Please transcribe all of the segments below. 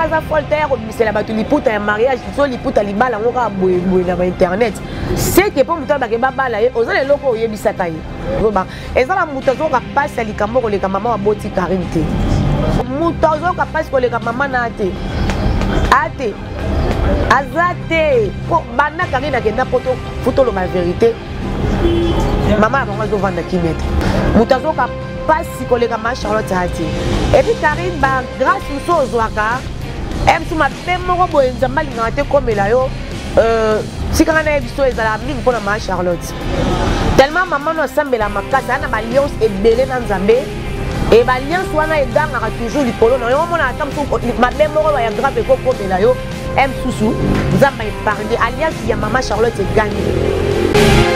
ça folle terre c'est la batu liputa un mariage so liputa libala ngoka boye na internet c'est que pour muta ba ke babala ye oza le loko oyebisa kai roba ezala muta zo ka passe likambo ko le maman aboti Karine muta zo ka passe ko le maman na ate azate ko bana Karine akenda poto futolo ma vérité maman a zo vanda kimete muta zo ka passe ko le maman Charlotte ate et puis Karine ba grâce so ozwaka em tu ma memo ko nzamba lingate komela yo si quand on a visto ezala mingi pour maman Charlotte tellement maman no sambela makasa na ba lions et belé na nzambe et ba lions wana edanga toujours likolo na yo mona atam so ma memo ko ya grave ko komela yo em susu nzamba épargné alliance ya maman Charlotte est gagnée.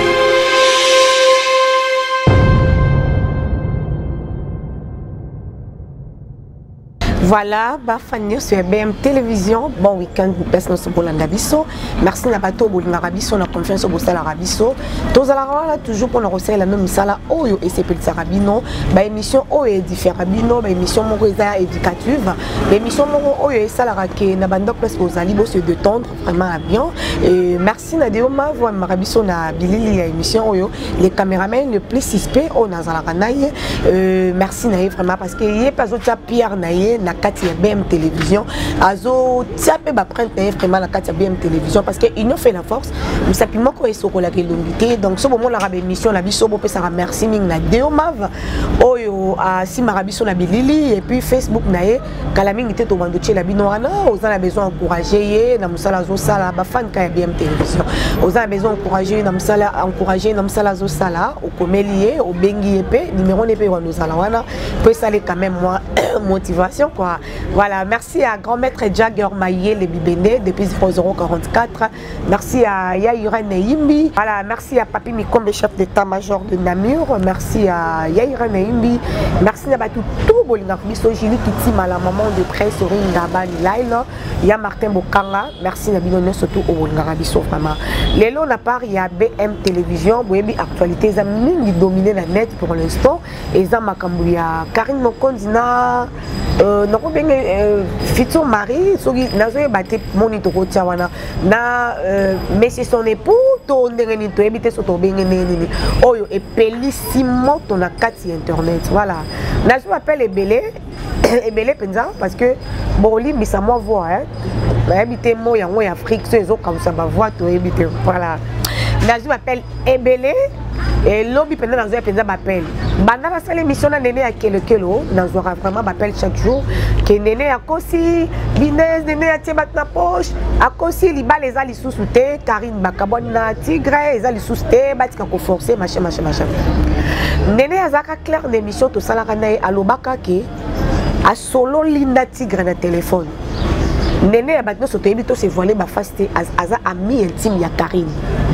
Voilà, Bafania sur BM Télévision. Bon week-end, personne sur Bolandabiso. Merci à Bato Bolingarabiso, on a confiance au Bossal Arabiso. Tous à la toujours pour nous recevoir la même sala Oyo et c'est petit Arabino. Bah émission Oyo et différabino, bah émission Moroisa éducative. L'émission Moro Oyo et Salara qui n'a pas de place aux alibos se détendre vraiment bien. Et merci Nadeoma, voir Marabiso na Bilili émission Oyo. Les caméramans le plus suspect au Nazala Naye. Merci Naye vraiment parce que y a pas autre Pierre Naye na Katia BM Télévision. Azo tiapé ba prendre vraiment la Katia BM Télévision parce que ils nous fait la force. Nous simplement ko esoko la longuité. Donc ce moment la rabe émission la biso bo pesa merci ming na Deomav. Oyo a si Marabiso na Bilili et puis Facebook nae kala ming te to bandoche la binoana, aux a besoin encourager na musala zo sala ba fan ka BM Télévision. Aux a besoin encourager na musala zo sala au komelier au bengi epé numéro nepe wa nous ala wana peut saler quand même moi motivation quoi. Voilà, merci à grand maître Jagger Maillé les Bibéné depuis 0,44. Merci à Yaïra Neimbi. Voilà, merci à Papi Mikombe chef d'état-major de Namur. Merci à Yaïra Neimbi. Merci à tout Bolinga Bisogili Kiti la maman de presse Ringa Bani Laila. Il y a Martin Bokanga. Merci à Bilonne surtout au Bolinga Bisso vraiment. Les lots à part il y a BM Télévision. Boyebi actualité ils ont dominé la net pour l'instant. Et ça Makambouya Karine Mokondina. Nako benge Fito Marie soki nazoye baté monito ko tiawana na mais c'est son époux to ndengeni to ebité soto benge neni oyo epelissimo to na kati internet voilà nazo appelle ebele penza parce que boli bisa moi voix hein ba ebité mo yango ya Afrique so ezo comme ça ba voix to ebité voilà nazo appelle ebele et lobby pendant dans un pendant m'appelle banda la seule émission na néné à kelo dans aura vraiment m'appelle chaque jour que néné a kosi binez néné a tié na poche a kosi liba les ali sous-souté Karine bakabona tigre les ali sous-souté batika ko forcer machin néné azaka clair d'émission to sala kana alobaka ke a solo linda tigre na téléphone néné a batno so tebito se voiler ba fasté aza ami intime ya Karine.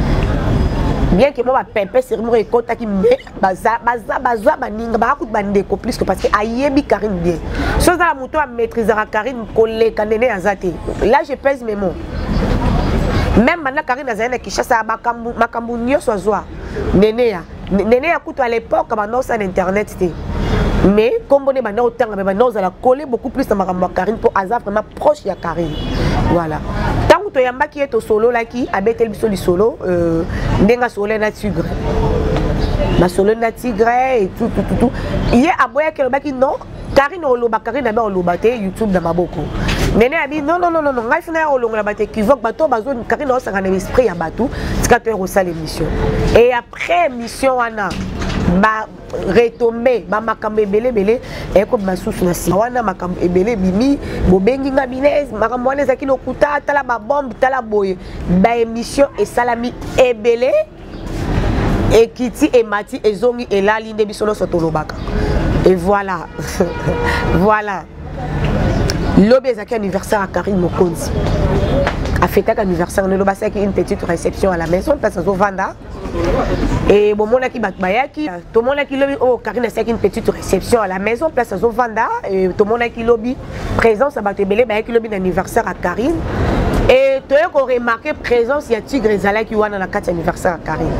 Bien que moi pempe sur moi écoute qui me baza baninga ba coup bandeko plus que parce que ayebi Karine bien chose la moto à maîtriser Karine collé kanene azate là je pèse mes mots même maintenant Karine azana qui chasse makambu nyoso azwa nene ya kuto à l'époque maintenant ça internet c'était mais comme on est maintenant autant mais maintenant ça la coller beaucoup plus à makambu Karine pour azar vraiment proche ya Karine voilà. To yamba qui est au solo là qui a betel biso li solo ndenga solo na tigre ma solo na tigre et tout il est aboya que le baki non Karine oloba Karine na ba oloba te YouTube na maboko nene abi non ngai fina olonga ba te qui voque bato bazo Karine o sanga na esprit ya bato tika to ro sala émission et après émission wana ba retomber ba makambe belé et comme masusu na si wana makambe ebele bimi bobengi nga binez makambo wana ezaki lokuta tala ba bombe tala boye ba émission et salami ebele et kiti et mati ezongi elali nde biso no sotolobaka et voilà voilà lobe ezaki anniversaire à Karine Mokonzi a fêté anniversaire ne loba c'est une petite réception à la maison parce que Vanda et bon mon qui batbayaki tout mon qui lobby oh Karine c'est une petite réception à la maison place à Vanda et tout mon qui lobby présence à Batebele ba qui lobby d'anniversaire à Karine et tu as remarqué présence il y a Tigre Zala qui wana na 4 anniversaire à Karine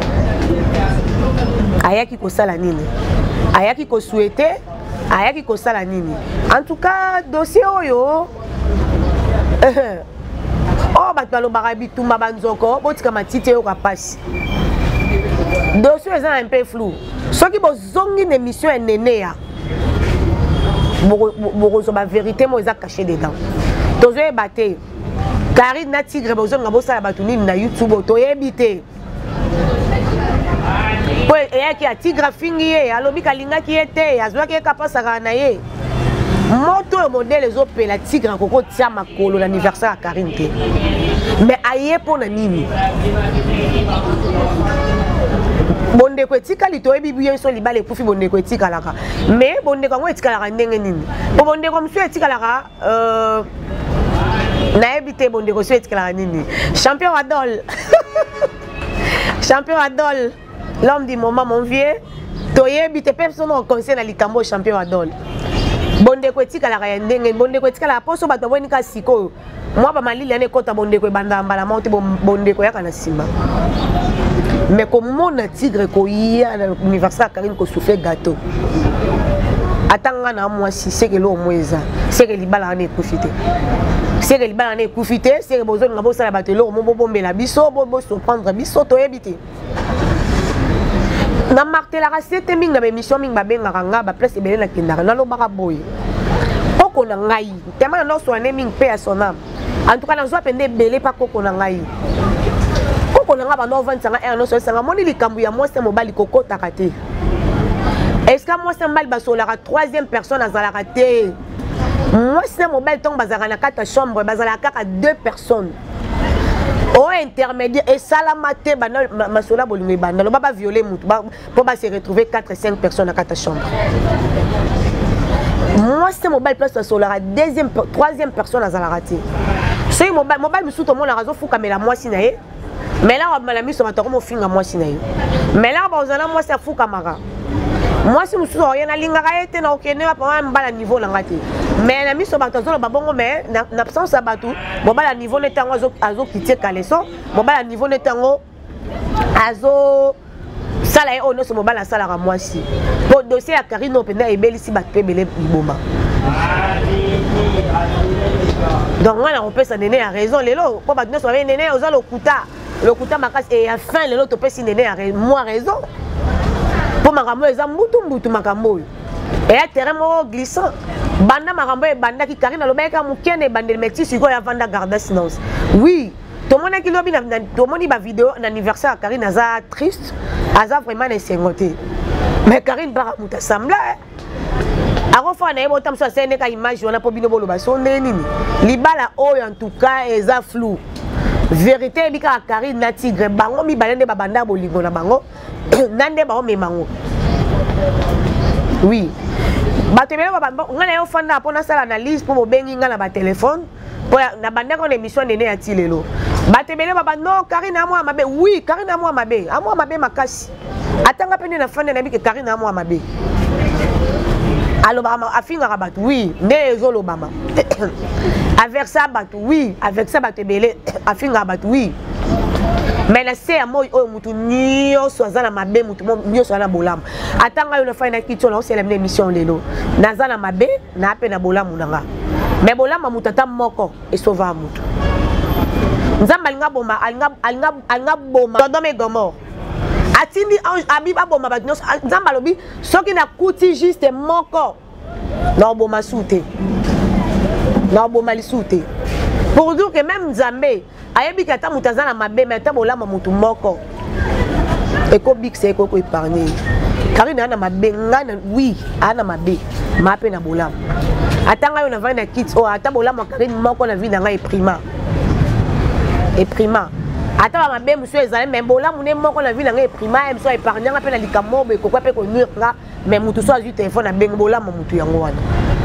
ayaki ko sala nini ayaki ko souhaiter ayaki ko sala nini en tout cas dossier oyo Oh batalo barabi tumba banzoko botika matite yo kapasi dossier est un peu flou ceux qui bozongi une émission nene ya bozo ba vérité mo eza caché dedans tozo ebate Karine na tigre bozonga bosala batu nini na YouTube to yebite po eyaki ya tigre fingi ye alobi kalinga ki ete azwaki ekapasaka na ye moto le modèle les opé la tigre koko tia makolo l'anniversaire à Karine te mais aye pona nini bonde ko etika lito ebibi so libale kufi bonde ko etika laka mais bonde ko etika laka ndenge nini po bonde ko msu etika laka na ebité bonde ko so etika laka nini champion Adol champion Adol l'homme du moment mon vieux to yebite personne au conseil na likambo champion Adol bonde ko etika laka ndenge bonde ko etika la poso bato boni ka siko moi ba malili ane kota bonde ko banda mbala monte bonde ko yaka na sima mais comme mon tigre ko ya l'anniversaire Karine ko souffler gâteau atanga na moi si c'est que lo moeza c'est que libala ane profiter c'est que libala ane profiter c'est que bozon ngabo sala batelo mo bombela biso bo surprendre biso to ebité na marté la recette mingi na émission mingi ba benga nga ba place ebele na kindara na lo baka boy koko na ngai tellement na so ane mingi pe à son âme en tout cas na zo pende belé pa koko na ngai koko na nga ba no vendre sanga no so sanga moni likambu ya moi c'est mobali koko takate est-ce que moi c'est mal ba so la troisième personne azala raté moi c'est mobile ton bazara na kata chambre bazala kaka deux personnes au intermédiaire et salamate bana masola bolingo bana lo baba violer mutu pour ba se retrouver 4 5 personnes à kata chambre moi c'est mobile place sur la deuxième troisième personne azala raté c'est mobile musu to mona razo fuka mais la moi sinaye mais là on m'a mis sur ma tomo finga moi sinaye mais là ba ozana moi c'est fuka mara moi si musu rien na linga ka ete na okene pa mbala niveau na ngati mais na miso bato zo ba bongo mais na absence ya bato bobala niveau netango azo quitter kaleso bobala niveau netango azo sala e ono so bobala sala ka moi si po dossier ya Karine openda ebeli si bato pebele liboma donc on a repensé nene a raison lelo po bato no so nene oza le kuta makasi et à fin lelo to pesi nene a moi raison pour makambo eza mbutu makambo et à terrain mo glissant banda makambo e banda ki Karine lobeka mukene bande mexi siko ya vanda garda silence oui to mona ki lobi na to moni ba vidéo na anniversaire Karine aza triste aza vraiment insengoté mais Karine bara muta sambla ako fa na yebo tamso sene ka image wana po bino boloba sonde nini libala oyo en tout cas eza flou vérité bika Karine na tigre bango mi balende ba banda bolingo na bango nande ba o memango oui batebele ba ngana yo fanda pona sala analyse pour bobengi ngana ba téléphone pour na banda ko émission nene ya tilelo batebele ba non Karine amwa mabe oui Karine amwa mabe makasi atanga pene na fanda na bike Karine amwa mabe alors ba afinga rabat oui mais ezolo bama avec ça bat oui avec ça batebele afinga bat oui mais na se amo o mutu nyo so azana mabe mutu nyo so na bolam atanga yo na fa na kitso na osela émission lelo nazana mabe na pe na bolam nanga mais bolam mutu ata moko e sauva mutu nzamba alinga boma dodome gomo atindi abiba boma ba nzamba lobi soki na kuti juste moko na boma soute na boma lisute pour dire que même Nzambe ayebi kata mutazana mabe mais ta bolama mutu moko eko bikse eko ko épargner Karine ana mabe ngana oui ana mabe mape na bolama atanga yo na vana kits o ata bolama Karine moko na vie na nga prima ata ba mabe musu ezale mais bolama ne moko na vie na nga prima musu épargner nga pe na likamo be ko pe ko nura mais mutu so azu téléphone na bengo bolama mutu yango wana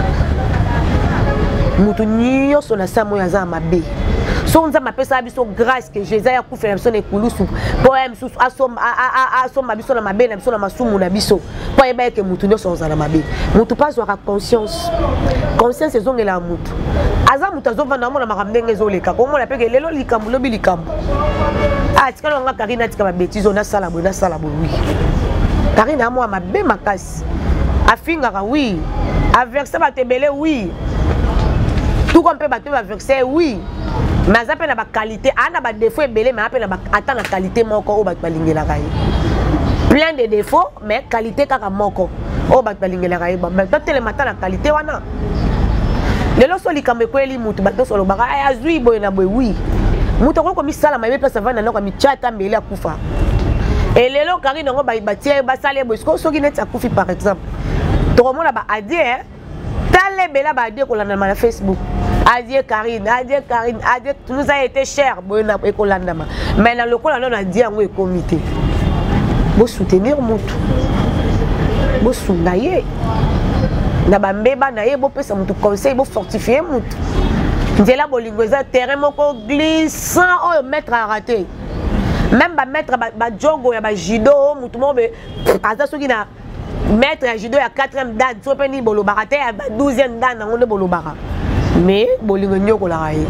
mutu nyo so na samo ya za mabe so on ma pesa biso grâce que Jésus a ku faire personne ekulusu po em susu asoma biso na mabe na biso na masumu na biso po eba ke mutu nyo so na mabe mutu pas wa conscience ezongela mutu aza mutu azova na mona makamdenge ezoleka ko mona pe ke lelo likambu lobi likambu tikalo nga Karine tika ba bêtise na sala bo oui Karine amo mabe makasi afinga oui avec ça batebele oui tout comme peut bateau va verser oui mais ça peut na ba qualité ana ba défaut belé mais après na ba attend la qualité moko o ba balingela kai plein de défauts mais qualité kaka moko o ba balingela kai mais toi tellement la qualité wana lelo so likambe ko eli mutu bato solo baka azui boy na boy oui mutu ko mi sala ma pe savana na ko mi chata mbele akufa et lelo Karine ngo ba batie ba sale boy so ki net akufi par exemple to mona ba adie tale bela ba adie ko landa na Facebook adie Karine tout nous a été cher boy na ko landa mais na lokola non adie ngo e comité bo soutenir mutu bo sundaye na bambeba na ye bo pesa mutu conseil bo fortifier mutu nzela bolingo eza terrain moko glissant o mettre à rater même ba mettre ba jogo ya ba judo mutu mo be aza soki na mettre ya judo ya 4e dan so pe ni bolobaka te ya 12e dan na ngone bolobaka mais bolingo nyoko la raye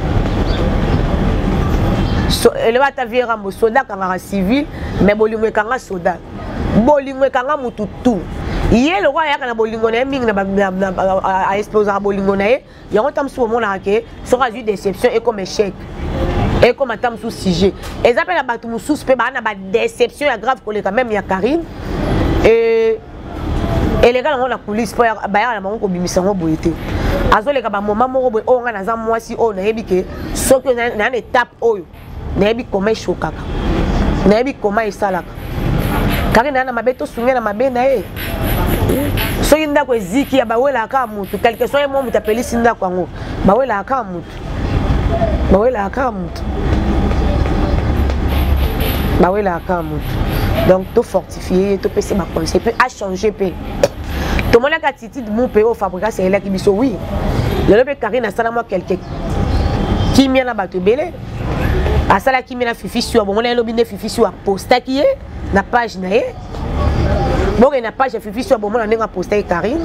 so eleba ta vie rambo soda kanga civil mais bolingo kanga soda bolingo kanga mutu tout yé le roi ya kana bolingo na mingi na a exploser bolingo na ye yango tam sou mona ke sera eu déception et comme échec et comme tam sou sujet et ça appelle batu mususu pe ba na ba déception ya grave koleka même ya Karine et les gars on la police pour ba ya na mango ko bimisa ngo boyete azoleka ba moment moko boy o nga na za mwasi o na yebi ke soki na étape oyo na yebi comment chokaka na yebi comment esalaka Karine na mabeto sunga na mabena e so yinda ko ziki ya bawela aka mutu quelque soit mo mutu apeli sinda kwango bawela aka mutu donc tout fortifier tout pese ba conseil peut a changer pe to mona ka attitude mon pe au fabrica c'est là qui biso oui le pe Karine na sala moi quelqu'un qui mia na bato belé asala qui mia na fifi sur bon mona lobi ne fifi sur posta qui est na page na ye bon il n'a pas j'ai fifi sur bon on a posté Karine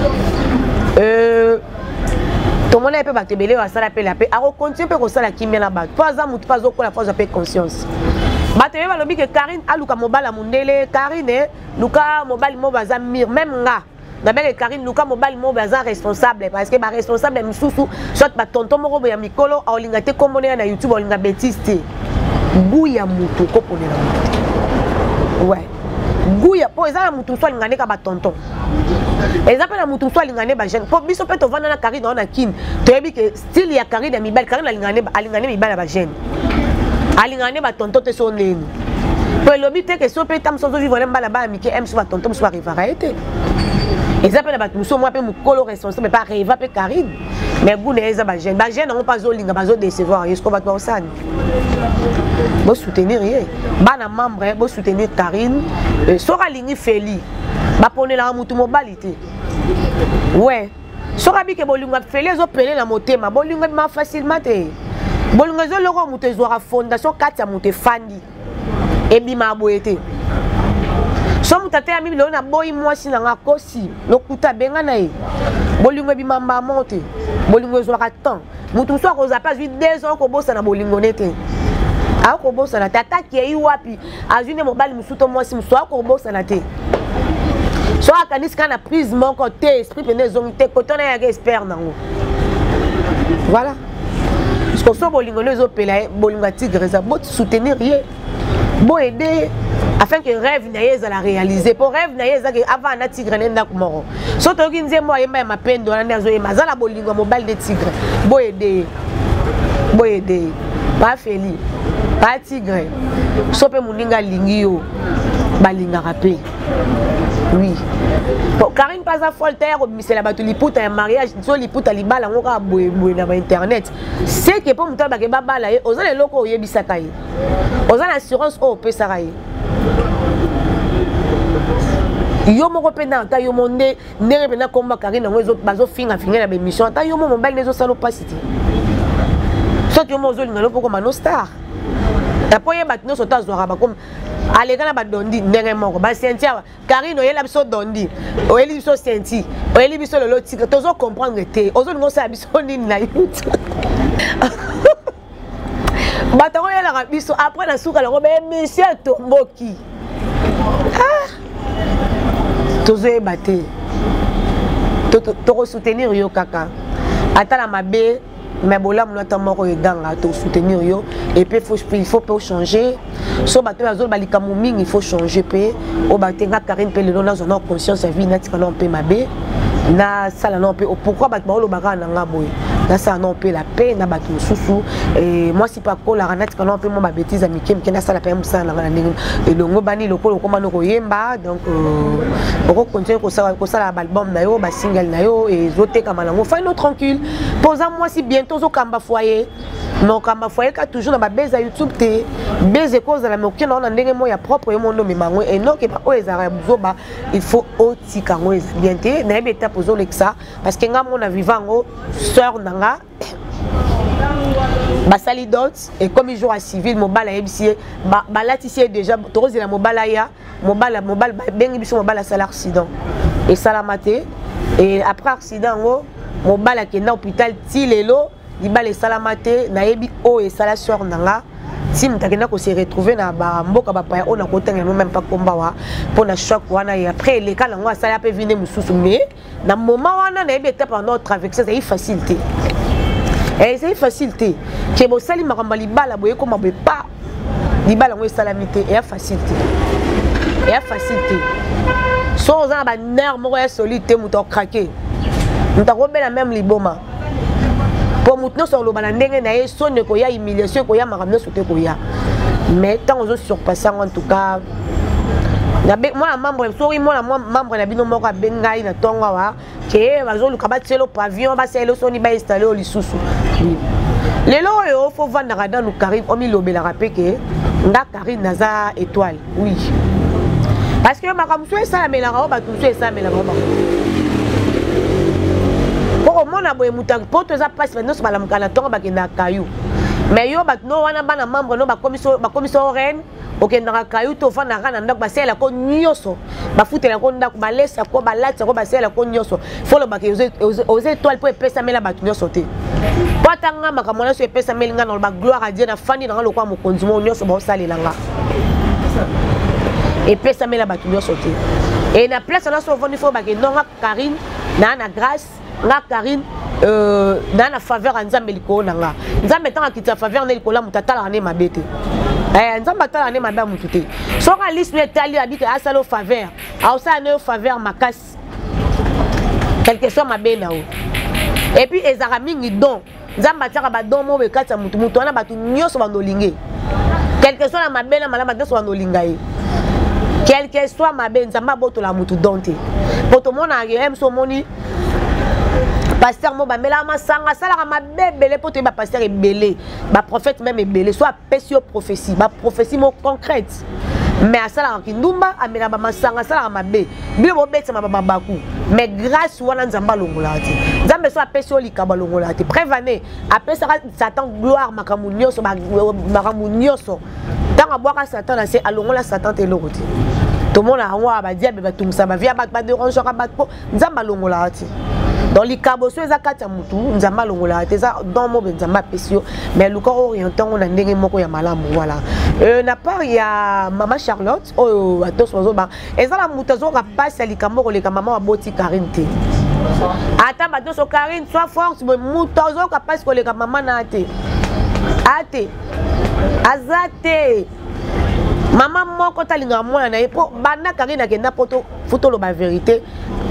tout le monde peut battre belé à ça la paix a continuer peut ça la kimia la bas pas ans pas au la force de conscience battre va lobi que Karine a luka mobile à mundele Karine luka mobile mo baza mir même nga d'abord Karine luka mobile mo baza responsable parce que ba responsable misusu soit ba tonton moko ya mikolo a olingate komone na YouTube olinga betiste buya mutu ko ponela ouais Gouya, pour exemple, mutu soit lingane ka ba tonton. Exemple na mutu soit lingane ba jeune. Pour biso pe to vana na Karine na kin. To yebi que style ya Karine ya mibal Karine alingane mibal ba jeune. Alingane ba tonton te so neni. Pour le but que so pe tam so vivre na mbala ba mike em so ba tonton so arrivera été. Exemple na ba muso moi pe mukolo responsable pas arriva pe Karine. Mais goune eza ba jeune. Ba jeune on pas zo linga ba zo décevoir. Est-ce qu'on va pas ça? Bon soutenir rien. Bana membre bon soutenir Karine. Sora lingi feli. Ba pone la mutu mobilité. Ouais. Sora bi ke bolinga feli zo pele na motema. Bolinga ma facilement te. Bolinga zo loko mutu zo ra fondation 4 ya mutu fandi. Et bi ma boyete. So mutate ami lo na boy mwasi na ngakosi. Lokuta benga na e. Bolinga bi mamba monte. Bolinga zo ra temps. Mutu so ko za pas 2 ans ko bossa na bolingo nete. A ko bossa na tata ki yi wapi azune mobile musuto mwasi muso ko bossa na te. So akanis kana prise mon côté esprit pene zongite côté na ya expert nango. Voilà. Parce que so bolingo les opela bolinga tigre za bot soutenir rien. Bo aider afin que rêve na yeza la réaliser. Pour rêve na yeza que avant na tigre nenda kumoro. So to kinze mo yema ma pendo na nzo yema za la bolingo mobile de tigre. Bo aider. Pas feli. Pas tigre. Sope muninga lingio. Balinga rapé. Oui. Bon, Karine pas à Voltaire, c'est la bateau liputa un mariage, so liputa libala ngoka boye na internet. C'est que pour muta ba ke baba la e, ozana loko oyebisa kai. Ozana assurance o pesa kai. Yo moko pena ta yo monde nere pena komba Karine ngo bazo finga na be mission ta yo mo mobile nezo salo pasiti. So que mo zo lingalo poko mano star. Ta poye batno so ta zo raba comme alekana ba dondi ndenge moko ba sentia Karine oyela biso dondi oyeli biso senti oyeli biso lolo tika tozo comprendre te ozo ngo sa biso nini na YouTube batango yela biso après na suka la be monsieur tomboki tozo ebate to soutenir yo kaka Attends ma bé, mais bon là, mon temps mort est dans la to soutenir yo. Et puis il faut pas changer. So bateau la zone balikamuming, il faut changer pe. Au bateau nga Karine pe le nom dans conscience vie net quand on peut ma bé. Na sala non pe pourquoi bateau lo baga na nga boy. Na ça non pe la paix na bateau sousou. Et moi si pas ko la net quand on peut moi bêtise amike me na sala pe musa na ndenge. Et le ngo bani lokolo ko mano ko yemba donc on continue ko sala album na yo ba single na yo et zote kama na ngo fa no tranquille. Posant moi si bientôt zo kamba foyer. Non kamba foyer ka toujours na ba beza YouTube te beze cause la moki na ndenge mo ya propre mo ndo mimango et non ke ba o ezara buzoba il faut oti kango ez bien te na beta pozo lexa parce que nga mon vivango sœur nanga basali dot et comme il joue à civil mobile à ebisier balatisie déjà torozi la mobile ya mobile bengi biso mobile sala accident et salamate et après accident ngo mobile qui na hôpital ti lelo libale salamate na yebi o et sala sœur nanga tim takena ko se retrouver na ba mboka ba pa on a kotenga même pas combat wa pour na choc wana et après les cas ngo sala pe vine mususu mais na moment wana na yebi étape en notre traverser c'est facilité. Et c'est facilité. Que vous sali makamba libala boye ko mabe pas libala ngo salamité et facilité. Et facilité. So za ba nerf mo ya solide muto craquer. Muto ko bela même liboma. Pour muto sur le bana ndenge na ye sonne ko ya humiliation ko ya makamno sote ko ya. Mais tant aux autres surpasser en tout cas moi membre sorry moi membre na bino moko bengai na tonga wa ke bazolu kabatelo pavillon ba selo soni ba installer au lisusu lelo yo faut vendre dans nous Karine omi lobela rapeke nga Karine naza étoile oui parce que makamso ça la melanga ba tout ça melanga ba pour mon aboye mutak poto za passe maintenant sur la mukana tonga ba kenda kayu mais yo ba no wana bana membre no ba commission reine ok ndaka kayu to fa na kana ndako basela ko nyoso ba futela ko ndako balesa ko balata ko basela ko nyoso folo ba ke aux étoiles pour pesa mela ba nyoso te patanga makamona so pesa melinga na ba gloire à Dieu na fani na lokwa mo konzumo nyoso ba salela nga et pesa mela ba nyoso te et na place na so voni fo ba ke non Karine na grâce nga Karine na faveur nzambe liko nanga nzambe tanga kita faveur na liko la mutatala ne mabete nzambe atala ne mabé mutu te so ka liste ne tali abika asalo faveur a osa ne faveur makasi quelque soit mabé na o et puis ezara mingi don nzambe ataka ba don mo be kata mutu wana batu nyoso bandolinge quelque soit na mabé na malama nyoso bandolinga quel que soit mabé nzambe boto la mutu donte poto mona em so moni pasteur mo ba mela masanga sala ma bébé poto ba pasteur ebelé ba prophète même ebelé soit pesio prophétie ba prophétie mo concrète mais asala ki ndumba amela ba masanga sala ma bé bilo bo beta ma baku mais grâce wana nzamba longola ti nzambe soit pesio likaba longola ti prévané après ça Satan gloire makamu nyoso makamu nyoso tanga boaka Satan na se alongola Satan te lokoti tout le monde a wa ba diable ba tumsa ba via ba déranger ba po nzamba longola ti dans les cabosso za kata mutu nzamba longola teza dans mo nzamba pesio mais le corps orientant on a ndenge moko ya malamu voilà na part ya mama Charlotte oh atos wazo ba ezala mutu zo ka passe likambo ko le maman aboti Karine te ata bato so Karine soit force mutu zo ka passe ko le maman na te ate azate maman moko talinga mwana na epo bana Karine akenda poto photo lo ba vérité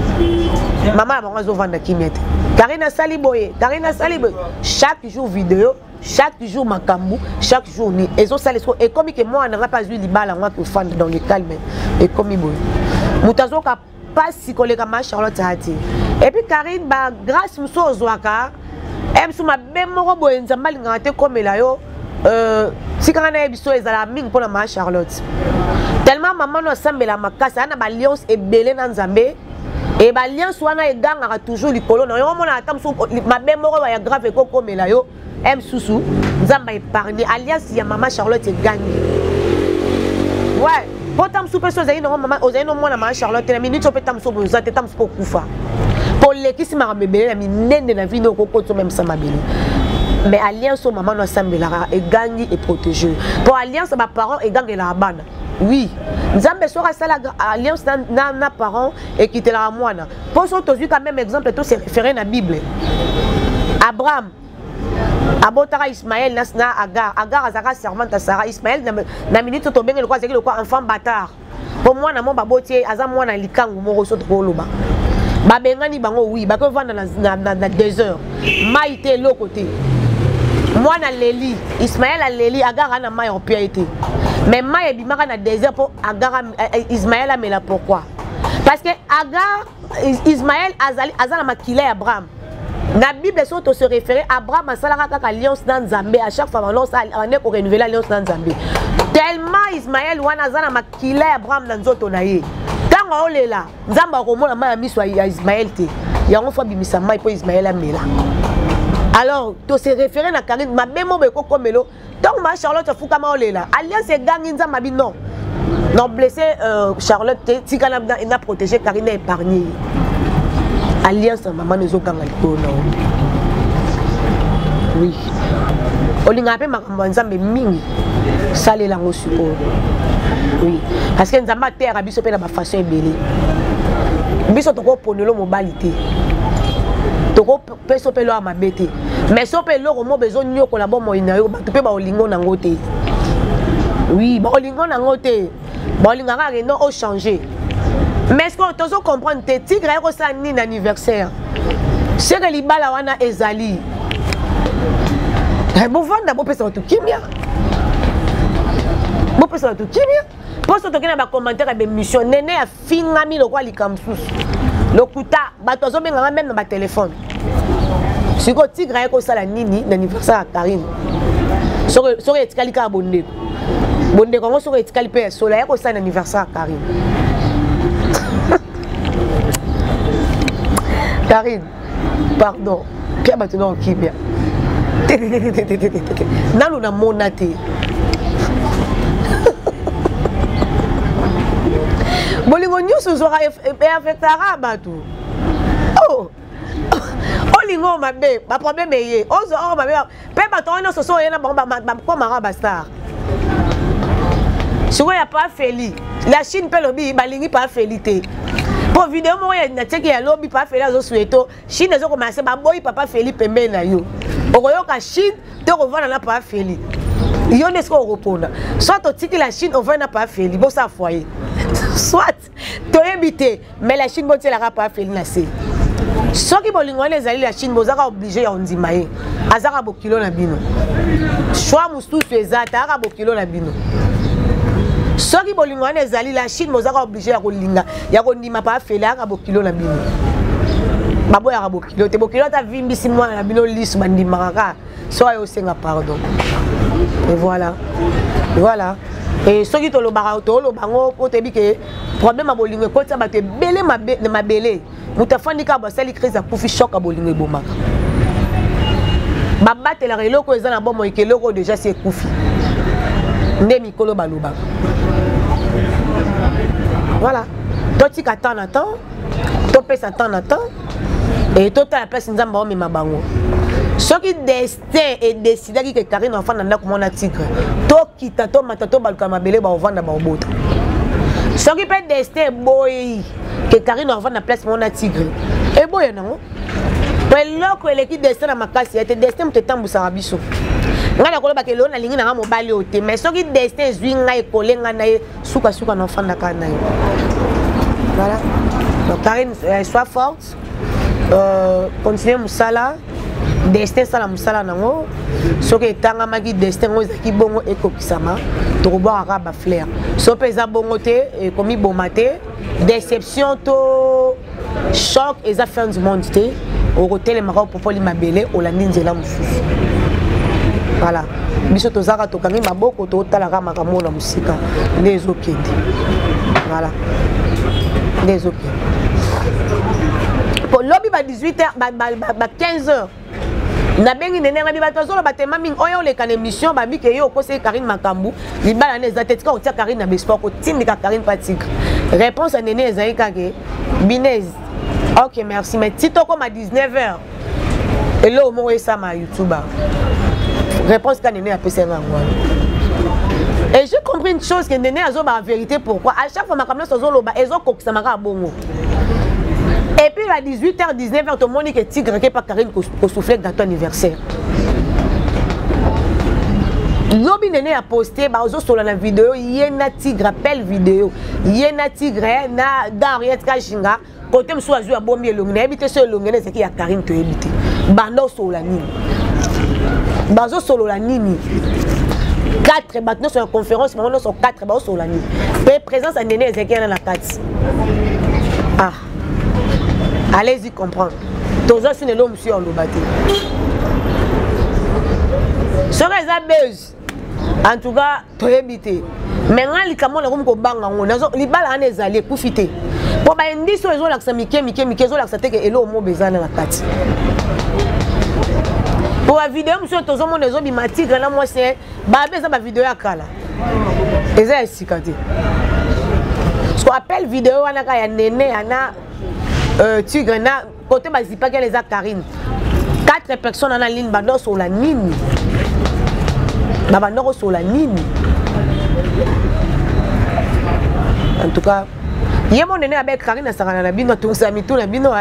maman a besoin de kimete. Karine sali boye, chaque jour vidéo, chaque jour makambu, chaque jour ni. Et et comme que moi on n'a pas eu libala moi que fan dans le calme et comme boye. Mutazo ka pas si collègue ma Charlotte hati. Et puis Karine ba grâce muso zwaka, em suma bemoro boye nzamba lingate comme la yo si quand on a biso ezala ming pour ma Charlotte. Tellement maman no sambela makasa na ba lions et belé na nzambe. Et l'alliance wana eganga toujours likolo na yo mona atamso mabe moko ya grave ko komela yo em susu nzamba épargner alliance ya mama Charlotte gagne ouais potam soupe so zaino mama ozaino mona mama Charlotte na minute so petam so boza tetam so kufa pour lekisi ma bébé na minende na vie no kokoto même ça mabeli mais alliance au maman no sambela et gagne et protéger pour alliance ma parents et gagne la bana. Oui, Nzambe sera ça l'alliance na parents et quitter la moine. Pour ça, tu as quand même exemple, tout c'est référé à la Bible. Abraham abotaka Ismaël na Agar. Agar azaka servante à Sarah. Ismaël na minute to benga le quoi enfant bâtard. Pour moi na mon babotier aza mwana likangu moko soto ko loba. Ba bengani bango oui, ba ko vanda na 2 heures. Maïté l'autre côté. Moi na Léli, Ismaël a Léli, Agar na mai en piété. Mais mai bimaka na 2 heures pour Agar Ismaël a mais là pourquoi? Parce que Agar Ismaël azala makile Abraham. La Bible se référer à Abraham à Salaraka alliance dans Zambé. À chaque fois, on est pour renouveler l'alliance dans Zambé. Tellement Ismaël Wanazana makile Abraham dans Zotonaye. Quand on est là, Zamba Romo la main a mis sur Ismaël. Il y a une fois bimisa mai pour Ismaël a mis là. Alors, tu se référer à Karine, ma bémo beko komelo. Donc ma Charlotte Foukama on est là. Alliance est gagné Zamba non. Non blessé Charlotte, si Kanam n'a protégé Karine a épargné. Alliance maman nous a oui. Olinga pe makambo nzambe mingi sale la ngosuko. Oui. Parce que nzamba terre abiso pe na ba façon ebele. Biso toko ponelo mobilité. Toko peso pe lo amabete. Mais so pe lo mo bezo nyoko la bon moina yo ba pe ba olingo na ngote. Oui, ba olingo na ngote. Ba olinga ka no o changer. Mais est-ce que tu comprends que tigre est un anniversaire? C'est que les balles wana ezali. Bon vendre bon personne tout kimia. Bon personne tout kimia. Pour ce que na commentaire de mission nene a fingami le quoi li kamsus. Le kuta batozo benga même na téléphone. Si ko tigre est ça la nini l'anniversaire à Karine. So etikali ka bonde. Bonde ko so etikali pe sola est ça l'anniversaire à Karine. Karine, pardon. Pierre maintenant qui bien. Nalo na monate. Bolingo nyusu sera affectera batu. Oh. Olingo mabe, ba problème yé. Ozo mabe. Pe bato no so yena ba ko mara bastar. Si vous n'avez pas fait, la Chine peut lobby, balingi pas félité. Pour vidéo, moi, il y a des lobby pas fait la Soweto. Chine, ils ont commencé à boy papa Félix Pembe na yo. Au Royaume la Chine, tu revois n'a pas Félix. Il y a des choses répondre. Soit tu dis que la Chine, on va n'a pas Félix, bon ça foyer. Soit tu es habité, mais la Chine, bon tu l'as pas Félix na c'est. Soit qui bolingo les alliés la Chine, bon ça obligé on dit maïe. Azara bokilo na bino. Soit moustou suezata, ara bokilo na bino. Soki bolingo wana ezali la Chine mozaka obligé ya kolinga ya kondima pa fela ka bokilo na bino babo ya bokilo te bokilo ta vimbisi mwana na bino lisu bandima kaka so ayo senga pardon et voilà et soki to lo bara to lo bango ko te bi ke problème a bolingo ko ta ba te belé mabele mutafandi ka ba sali crise a kufi choc a bolingo ebomaka babate la reloko ezana bomo ikeloko déjà c'est kufi ndemi kolo baluba. Voilà. Toi tu attends à temps, toi pèse attend à temps, et toi tu as la place nzamba o mema bango. Ce qui destin est décidé que Karine enfant nanda comme on a tigre. Toi qui t'attends matato balka mabele ba ovanda ba obota. Ce qui peut destin boy que Karine enfant na place mon a tigre. Et boy non. Mais loko l'équipe destin na makasi, était destin me tambusa biso. Ngana koloba ke lona lingi na mobali ote mais soki destin zui ngai kolenga na suka suka na fanda kana yo. Voilà. Donc Karine sois forte. Continuez musala. Destin sala musala nango. Soki tanga maki destin ngo zaki bongo ekokisama. To boire araba flair. So pesa bongo te et komi bomate. Déception to choc et ça fin du monde te. Au hôtel mara popoli mabele olandi nzela mususu. Voilà. Biso tozaka tokangi maboko to talaka makambo na musika les okende. Voilà. Les okende. Pour lobby ba 18h ba 15h. Na bengi nene ngabi ba tozolo ba tema mingi oyo le kan émission ba bike yo ko se Karine Makambu libala na zatetika otia Karine na besport ko tindika Karine Patique. Réponse à nene ezaika ke Binez. OK, merci mais tito comme à 19h. Et là au moins ça ma YouTuber. Réponse quand Néné a passé un mois. Et j'ai compris une chose que Néné a la vérité pourquoi à chaque fois ma caméra sur Zoloba ils ont coxé ma bongo. Et puis à 18h, 19h, tout le monde dit que Tigre qui pas Karine pour souffler dans ton anniversaire. Lobi Nene a posté, sur la vidéo, il y a un Tigre, appelle vidéo. Il y a un Tigre, dans Henriette Kachinga, côté M. Azou a bombé le Longné, habité sur le Longné, c'est qui a Karine qui a habité. Bando sur la Nini. Bazo sur la Nini. 4 maintenant sur la conférence, maintenant sur 4 bazo sur la Nini. Présence à Nene Ezekiel dans la 4. Ah. Allez-y comprendre. Tous les gens l'homme sur le bâti. Ce que les buzz. En tout cas, tu es habité. Maintenant, les camons, les gens banga, les balles en est allé pour fiter. Pour bah indi sur les gens là que ça miké les gens là que ça t'est que elo mo besoin dans la carte. Pour la vidéo, monsieur tous les gens les gens bimati grand moi c'est bah besoin ma vidéo à kala. Et ça ici quand ce qu'on appelle vidéo on a ya Nene ana Tigre na côté bazipa que les a Karine. 4 personnes en la ligne bando sur la Nini. Bando sur la Nini. En tout cas, il y a mon Nene avec Karine à Sarana Bino, tout ça, tout la Bino.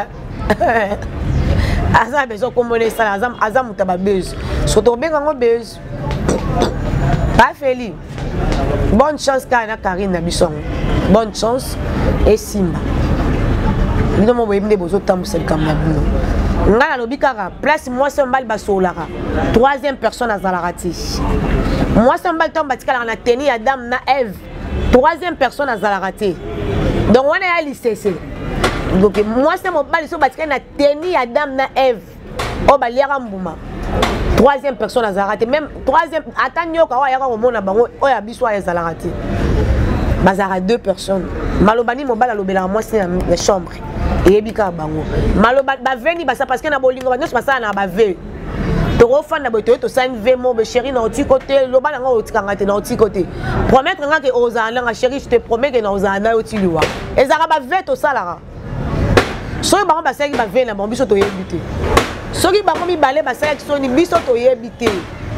Azam besoin comme on est ça, Azam ou tababeuse. Surtout bien quand on beuse. Pas Feli. Bonne chance Karine à Bisson. Bonne chance et Simba. Bino mo boyebne bozo tamu sel kam na Bino. Ngala lobi kaka place moi c'est mbal basolara. 3e personne à Zalarati. Moi c'est mbal tomba tikala na teni Adam na Eve. 3e personne à Zalarati. Donc on est à l'ICC. Donc moi c'est mon bal so batika na teni Adam na Eve. O baliara mbuma. 3e personne à Zalarati. Même 3e atanyo ka wa yaka mona bango o ya biso à Zalarati. Bazara 2 personnes. Malobani mo bal alobela moi c'est la chambre. Et bika bango maloba ba veni basa parce que na bolingo ba nyos basa na ba ve to refan na boto to sa ve mo be chéri na oti côté loba na oti kangate na oti côté promettre nga ke ozana nga chéri je te promets que na ozana oti liwa ezaka ba ve to sala so ba ba saki ba ve na biso to yebité soki ba mi balé ba saki so ni biso to yebité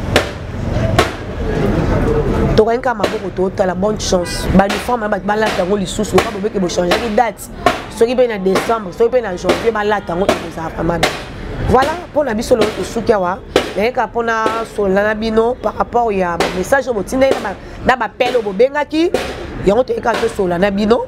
to renka maboko to ta la bonne chance ba ni forme ba la tango li sous ba bobe ke bo changer di date. Ce qui est en décembre, ce qui est en janvier, voilà pour la biso le soukiawa. Mais quand on a sur l'anabino par rapport il y a un message au botin na ba pelo bo bengaki ya on te ka sur l'anabino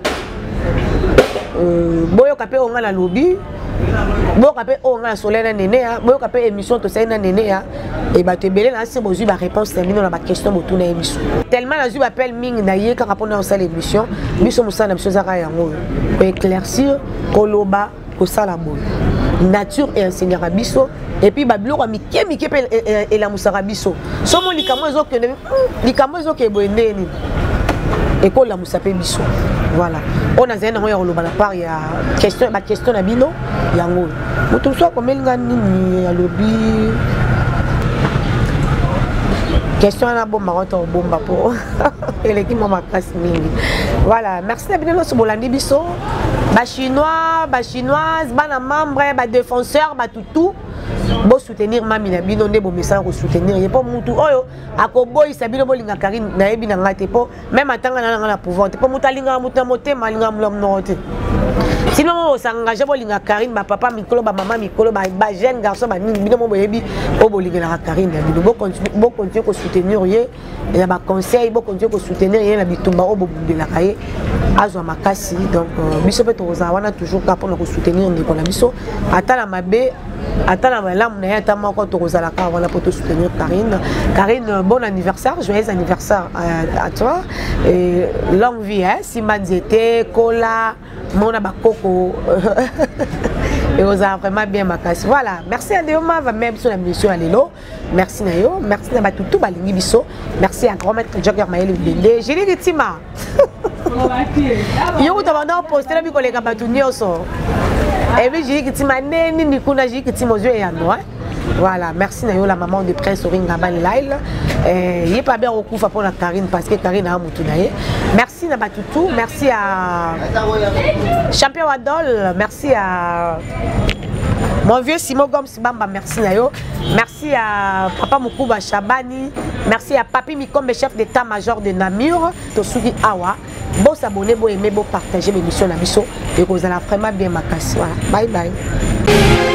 boyo kapé on na lobby boyo kapé on na sur la Nene boyo kapé émission to ça na Nene et ba te belé là c'est bozu ba réponse termine na ba question botu na émission tellement la zu appelle ming na ye quand répondre à l'émission biso musana biso zaka yango pour éclaircir koloba ko sala boy nature et enseigner à biso et puis ba biloko mike et la musara biso somo likamo ezo ke boendeni école la musape biso voilà on a zena ya koloba na part ya question ba question na bino yango mutu so ko melinga nini ya lobi question na bomba roto bomba po eleki mama kasmingi voilà merci na bino so bolandi biso ba chinoise bana membre ba défenseur ba toutou bo soutenir mami na bino ndebo message ko soutenir ye po mutu oyo akoboyi sabino bolinga Karine na yebi na ngate po même atanga na pouvoir te po mutalinga mutu na motema linga mlo te sinon on s'engage bolinga Karine ba papa mikolo ba maman mikolo ba jeune garçon ba nini bino mo boyebi o bolinga na Karine na bino bo continuer ko soutenir ye ya ba conseil bo continuer ko soutenir ye na bitumba o bo bundela kaye azwa makasi donc biso pe to wana toujours capable ko soutenir ndiko na biso atala mabe atala malamu na yata moko to kozala ka wana pour te soutenir Karine. Karine, bon anniversaire, joyeux anniversaire à toi et longue vie hein, Simba Nzete, Kola, Mona Bakoko. Et vous avez vraiment bien ma casse. Voilà, merci à Deoma, va même sur la mission à l'élo. Merci Nayo, merci à Batutu Balingi Bisso, merci à grand maître Jogger Maël Bende. J'ai dit Tima. Yo tu vas poster la bi collègue Batunio so. Et puis j'ai dit Tima neni ni kuna j'ai dit Tima yeux et à moi. Voilà, merci Nayo la maman de Prince Oringa Ban Lail. Il est pas bien au coup pour la Karine parce que Karine a moutou naye. Merci Nabatutu, merci à Champion Adol, merci à mon vieux Simo Gomes Bamba, merci Nayo. Merci à Papa Moukouba Chabani, merci à Papi Mikombe, chef d'état-major de Namur, Tosugi Awa. Bon s'abonner, bon aimer, bon partager l'émission na biso et vous allez vraiment bien makasi. Voilà. Bye bye.